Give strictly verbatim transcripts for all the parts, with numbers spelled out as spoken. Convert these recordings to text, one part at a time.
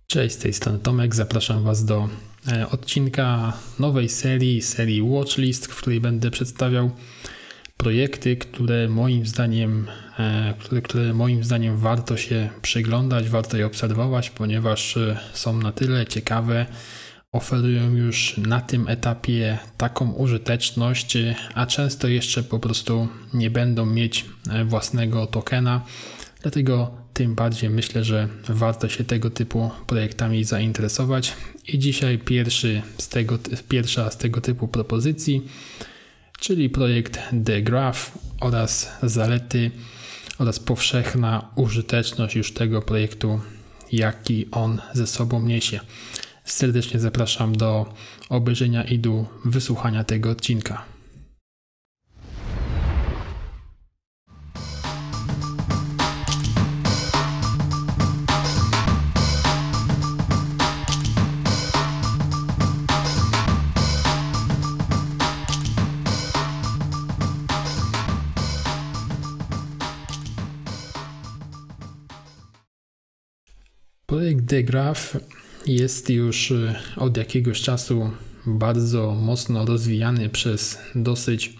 Cześć, z tej strony Tomek. Zapraszam Was do odcinka nowej serii, serii Watchlist, w której będę przedstawiał projekty, które moim zdaniem, które, które moim zdaniem warto się przyglądać, warto je obserwować, ponieważ są na tyle ciekawe, oferują już na tym etapie taką użyteczność, a często jeszcze po prostu nie będą mieć własnego tokena. Dlatego tym bardziej myślę, że warto się tego typu projektami zainteresować. I dzisiaj pierwszy z tego, pierwsza z tego typu propozycji, czyli projekt The Graph oraz zalety oraz powszechna użyteczność już tego projektu, jaki on ze sobą niesie. Serdecznie zapraszam do obejrzenia i do wysłuchania tego odcinka. Projekt The Graph jest już od jakiegoś czasu bardzo mocno rozwijany przez dosyć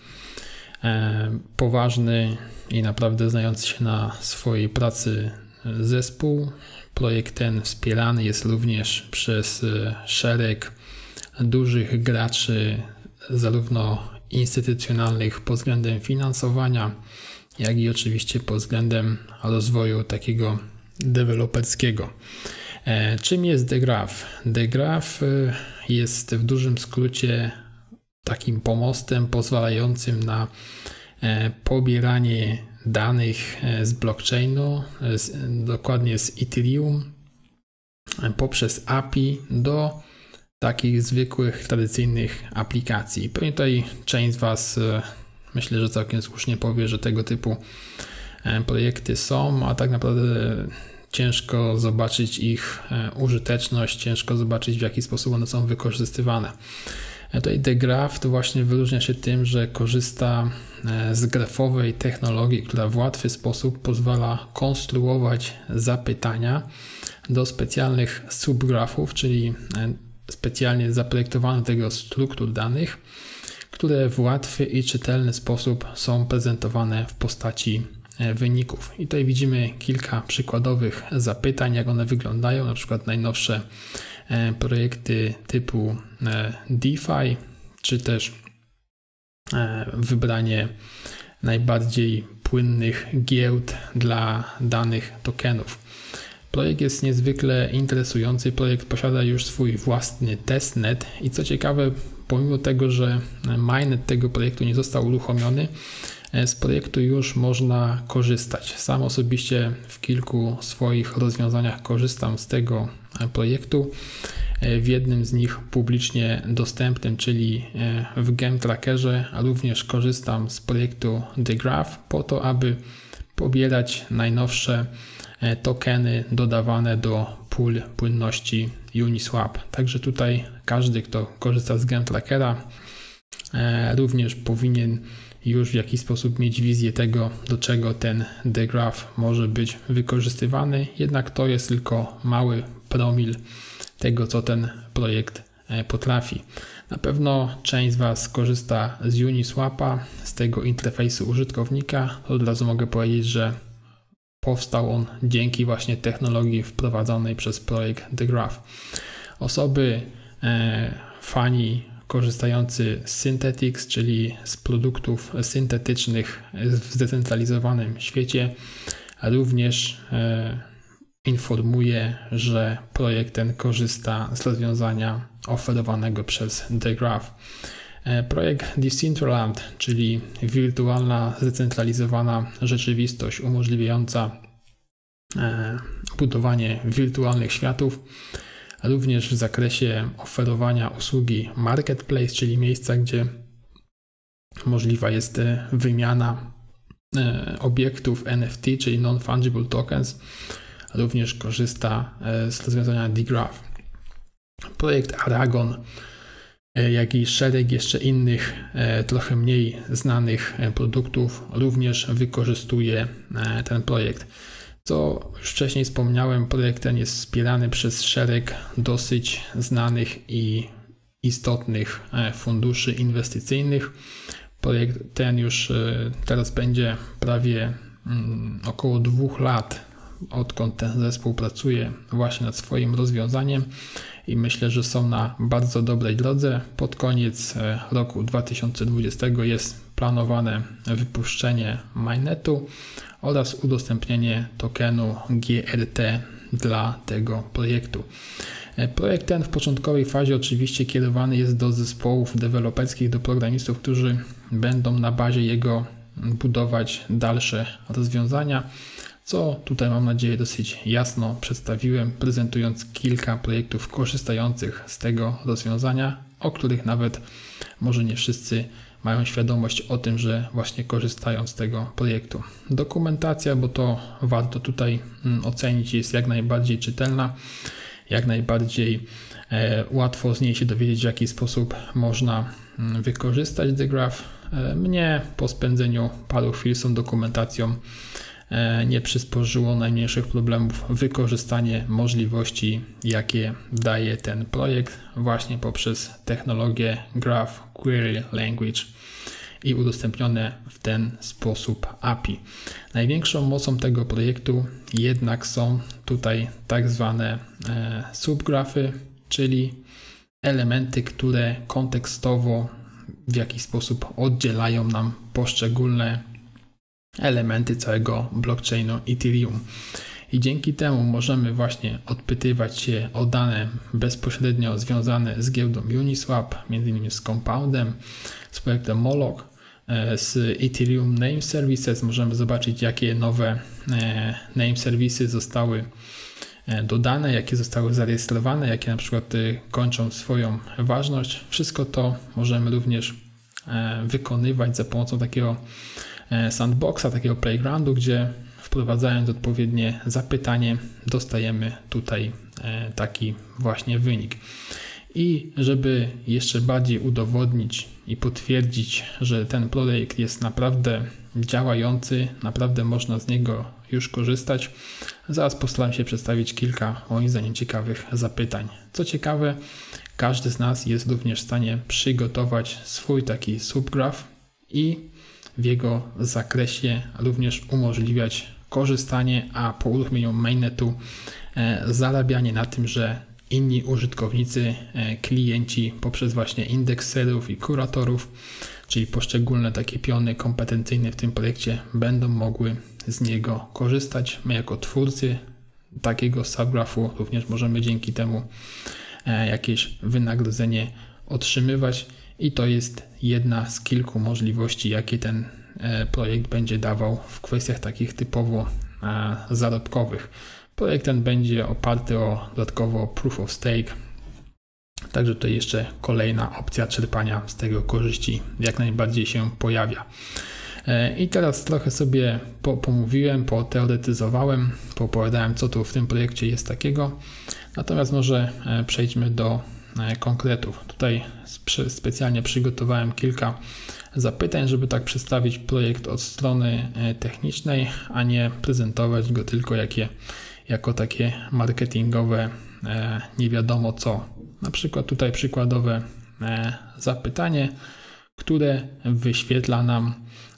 e, poważny i naprawdę znający się na swojej pracy zespół. Projekt ten wspierany jest również przez szereg dużych graczy, zarówno instytucjonalnych pod względem finansowania, jak i oczywiście pod względem rozwoju takiego deweloperskiego. E, czym jest The Graph? The Graph jest w dużym skrócie takim pomostem pozwalającym na e, pobieranie danych z blockchainu, z, dokładnie z Ethereum, e, poprzez A P I do takich zwykłych, tradycyjnych aplikacji. Pewnie tutaj część z Was e, myślę, że całkiem słusznie powie, że tego typu projekty są, a tak naprawdę ciężko zobaczyć ich użyteczność, ciężko zobaczyć, w jaki sposób one są wykorzystywane. Tutaj The Graph to właśnie wyróżnia się tym, że korzysta z grafowej technologii, która w łatwy sposób pozwala konstruować zapytania do specjalnych subgrafów, czyli specjalnie zaprojektowanych do tego struktur danych, które w łatwy i czytelny sposób są prezentowane w postaci wyników. I tutaj widzimy kilka przykładowych zapytań, jak one wyglądają, na przykład najnowsze projekty typu DeFi, czy też wybranie najbardziej płynnych giełd dla danych tokenów. Projekt jest niezwykle interesujący. Projekt posiada już swój własny testnet i co ciekawe, pomimo tego, że mainnet tego projektu nie został uruchomiony, z projektu już można korzystać. Sam osobiście w kilku swoich rozwiązaniach korzystam z tego projektu. W jednym z nich publicznie dostępnym, czyli w GemTrackerze, a również korzystam z projektu The Graph po to, aby pobierać najnowsze tokeny dodawane do pól płynności Uniswap. Także tutaj każdy, kto korzysta z GemTrackera, również powinien już w jakiś sposób mieć wizję tego, do czego ten The Graph może być wykorzystywany. Jednak to jest tylko mały promil tego, co ten projekt potrafi. Na pewno część z Was korzysta z Uniswapa, z tego interfejsu użytkownika. Od razu mogę powiedzieć, że powstał on dzięki właśnie technologii wprowadzonej przez projekt The Graph. Osoby, e, fani korzystający z Synthetix, czyli z produktów syntetycznych w zdecentralizowanym świecie, również e, informuje, że projekt ten korzysta z rozwiązania oferowanego przez The Graph. E, projekt Decentraland, czyli wirtualna, zdecentralizowana rzeczywistość umożliwiająca e, budowanie wirtualnych światów, również w zakresie oferowania usługi Marketplace, czyli miejsca, gdzie możliwa jest wymiana obiektów N F T, czyli Non-Fungible Tokens, również korzysta z rozwiązania The Graph. Projekt Aragon, jak i szereg jeszcze innych, trochę mniej znanych produktów również wykorzystuje ten projekt. Co już wcześniej wspomniałem, projekt ten jest wspierany przez szereg dosyć znanych i istotnych funduszy inwestycyjnych. Projekt ten już teraz będzie prawie około dwóch lat, odkąd ten zespół pracuje właśnie nad swoim rozwiązaniem i myślę, że są na bardzo dobrej drodze. Pod koniec roku dwa tysiące dwudziestego jest planowane wypuszczenie mainnetu oraz udostępnienie tokenu G R T dla tego projektu. Projekt ten w początkowej fazie oczywiście kierowany jest do zespołów deweloperskich, do programistów, którzy będą na bazie jego budować dalsze rozwiązania, co tutaj mam nadzieję dosyć jasno przedstawiłem, prezentując kilka projektów korzystających z tego rozwiązania, o których nawet może nie wszyscy mają świadomość o tym, że właśnie korzystają z tego projektu. Dokumentacja, bo to warto tutaj ocenić, jest jak najbardziej czytelna, jak najbardziej e, łatwo z niej się dowiedzieć, w jaki sposób można wykorzystać The Graph. E, mnie po spędzeniu paru chwil z tą dokumentacją e, nie przysporzyło najmniejszych problemów wykorzystanie możliwości, jakie daje ten projekt właśnie poprzez technologię Graph Query Language i udostępnione w ten sposób A P I. Największą mocą tego projektu jednak są tutaj tak zwane e, subgrafy, czyli elementy, które kontekstowo w jakiś sposób oddzielają nam poszczególne elementy całego blockchainu Ethereum. I dzięki temu możemy właśnie odpytywać się o dane bezpośrednio związane z giełdą Uniswap, między innymi z Compoundem, z projektem Moloch, z Ethereum Name Services. Możemy zobaczyć, jakie nowe name serwisy zostały dodane, jakie zostały zarejestrowane, jakie na przykład kończą swoją ważność. Wszystko to możemy również wykonywać za pomocą takiego sandboxa, takiego playgroundu, gdzie wprowadzając odpowiednie zapytanie dostajemy tutaj taki właśnie wynik. I żeby jeszcze bardziej udowodnić i potwierdzić, że ten projekt jest naprawdę działający, naprawdę można z niego już korzystać, zaraz postaram się przedstawić kilka moim zdaniem ciekawych zapytań. Co ciekawe, każdy z nas jest również w stanie przygotować swój taki subgraph i w jego zakresie również umożliwiać korzystanie, a po uruchomieniu mainnetu e, zarabianie na tym, że inni użytkownicy, e, klienci poprzez właśnie indekserów i kuratorów, czyli poszczególne takie piony kompetencyjne w tym projekcie będą mogły z niego korzystać. My jako twórcy takiego subgraphu również możemy dzięki temu e, jakieś wynagrodzenie otrzymywać i to jest jedna z kilku możliwości, jakie ten projekt będzie dawał w kwestiach takich typowo zarobkowych. Projekt ten będzie oparty o dodatkowo Proof of Stake, także tutaj jeszcze kolejna opcja czerpania z tego korzyści jak najbardziej się pojawia. I teraz trochę sobie po, pomówiłem, poteoretyzowałem, poopowiadałem, co tu w tym projekcie jest takiego, natomiast może przejdźmy do konkretów. Tutaj specjalnie przygotowałem kilka zapytań, żeby tak przedstawić projekt od strony technicznej, a nie prezentować go tylko jakie, jako takie marketingowe nie wiadomo co. Na przykład tutaj przykładowe zapytanie, które wyświetla nam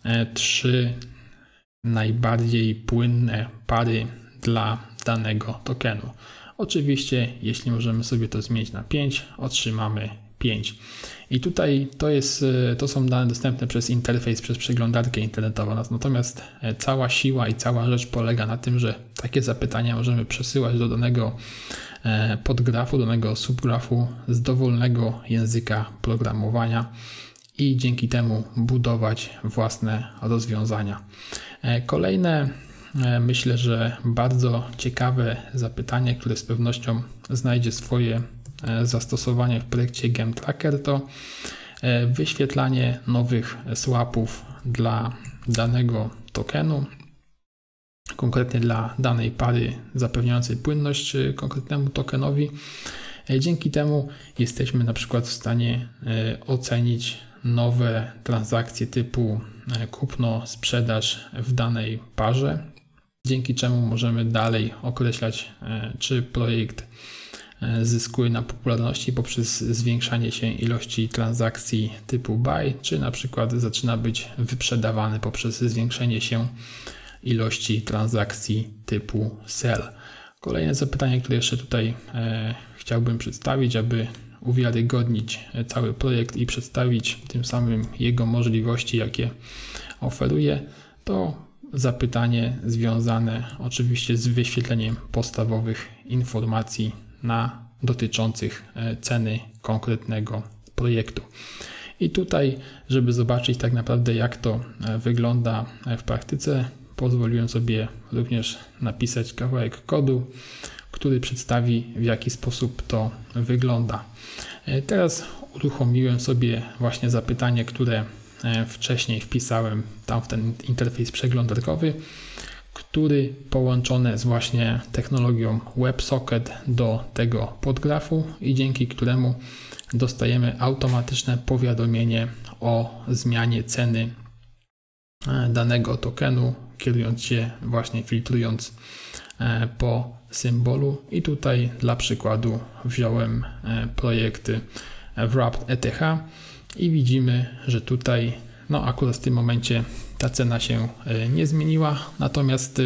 trzy najbardziej płynne pary dla danego tokenu. Oczywiście, jeśli możemy sobie to zmienić na pięć, otrzymamy pięć. I tutaj to, jest, to są dane dostępne przez interfejs, przez przeglądarkę internetową. Natomiast cała siła i cała rzecz polega na tym, że takie zapytania możemy przesyłać do danego podgrafu, do danego subgrafu z dowolnego języka programowania i dzięki temu budować własne rozwiązania. Kolejne, myślę, że bardzo ciekawe zapytanie, które z pewnością znajdzie swoje zastosowanie w projekcie GemTracker, to wyświetlanie nowych swapów dla danego tokenu, konkretnie dla danej pary zapewniającej płynność konkretnemu tokenowi. Dzięki temu jesteśmy na przykład w stanie ocenić nowe transakcje typu kupno, sprzedaż w danej parze dzięki czemu możemy dalej określać, czy projekt zyskuje na popularności poprzez zwiększanie się ilości transakcji typu buy, czy na przykład zaczyna być wyprzedawany poprzez zwiększenie się ilości transakcji typu sell. Kolejne zapytanie, które jeszcze tutaj e, chciałbym przedstawić, aby uwiarygodnić cały projekt i przedstawić tym samym jego możliwości, jakie oferuje, to zapytanie związane oczywiście z wyświetleniem podstawowych informacji na dotyczących ceny konkretnego projektu. I tutaj, żeby zobaczyć tak naprawdę, jak to wygląda w praktyce, pozwoliłem sobie również napisać kawałek kodu, który przedstawi, w jaki sposób to wygląda. Teraz uruchomiłem sobie właśnie zapytanie, które wcześniej wpisałem tam w ten interfejs przeglądarkowy, który połączony jest właśnie technologią WebSocket do tego podgrafu i dzięki któremu dostajemy automatyczne powiadomienie o zmianie ceny danego tokenu, kierując się właśnie, filtrując po symbolu. I tutaj dla przykładu wziąłem projekty Wrapped E T H i widzimy, że tutaj no akurat w tym momencie ta cena się nie zmieniła, natomiast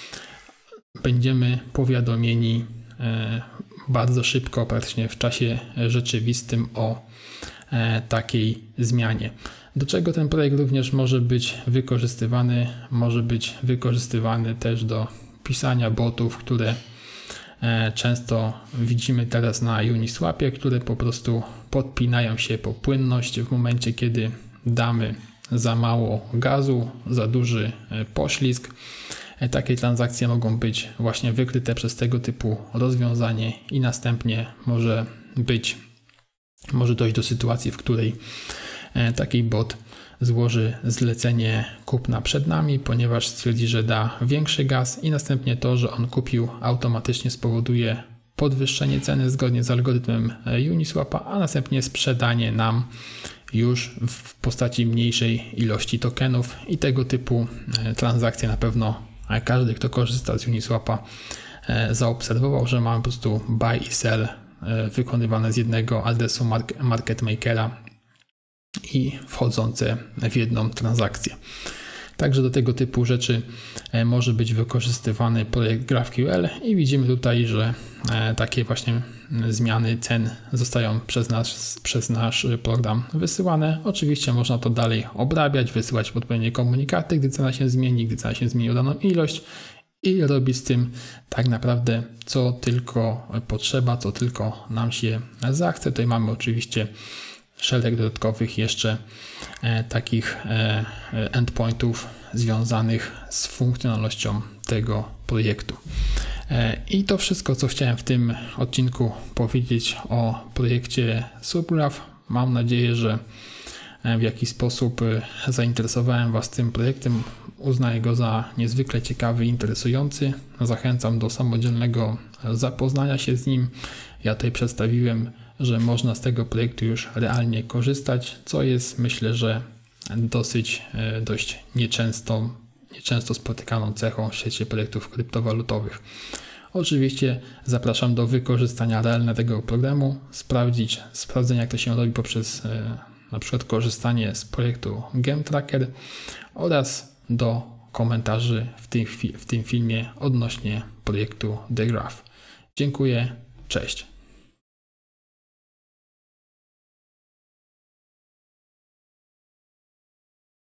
będziemy powiadomieni bardzo szybko, praktycznie w czasie rzeczywistym o takiej zmianie. Do czego ten projekt również może być wykorzystywany? Może być wykorzystywany też do pisania botów, które często widzimy teraz na Uniswapie, które po prostu podpinają się po płynność w momencie, kiedy damy za mało gazu, za duży poślizg. Takie transakcje mogą być właśnie wykryte przez tego typu rozwiązanie i następnie może być, może dojść do sytuacji, w której taki bot złoży zlecenie kupna przed nami, ponieważ stwierdzi, że da większy gaz i następnie to, że on kupił, automatycznie spowoduje podwyższenie ceny zgodnie z algorytmem Uniswapa, a następnie sprzedanie nam już w postaci mniejszej ilości tokenów i tego typu transakcje na pewno każdy, kto korzysta z Uniswapa, zaobserwował, że mamy po prostu buy i sell wykonywane z jednego adresu market makera i wchodzące w jedną transakcję. Także do tego typu rzeczy może być wykorzystywany projekt GraphQL i widzimy tutaj, że takie właśnie zmiany cen zostają przez nas, przez nasz program wysyłane. Oczywiście można to dalej obrabiać, wysyłać odpowiednie komunikaty, gdy cena się zmieni, gdy cena się zmieni o daną ilość i robić z tym tak naprawdę co tylko potrzeba, co tylko nam się zachce. Tutaj mamy oczywiście szereg dodatkowych jeszcze e, takich e, endpointów związanych z funkcjonalnością tego projektu. E, I to wszystko, co chciałem w tym odcinku powiedzieć o projekcie Subgraph. Mam nadzieję, że w jakiś sposób zainteresowałem Was tym projektem. Uznaję go za niezwykle ciekawy i interesujący. Zachęcam do samodzielnego zapoznania się z nim. Ja tutaj przedstawiłem, że można z tego projektu już realnie korzystać, co jest, myślę, że dosyć, dość nieczęstą, nieczęsto spotykaną cechą w świecie projektów kryptowalutowych. Oczywiście zapraszam do wykorzystania realnego tego programu, sprawdzić, sprawdzenia, jak to się robi poprzez na przykład korzystanie z projektu GameTracker oraz do komentarzy w tym, w tym filmie odnośnie projektu The Graph. Dziękuję, cześć.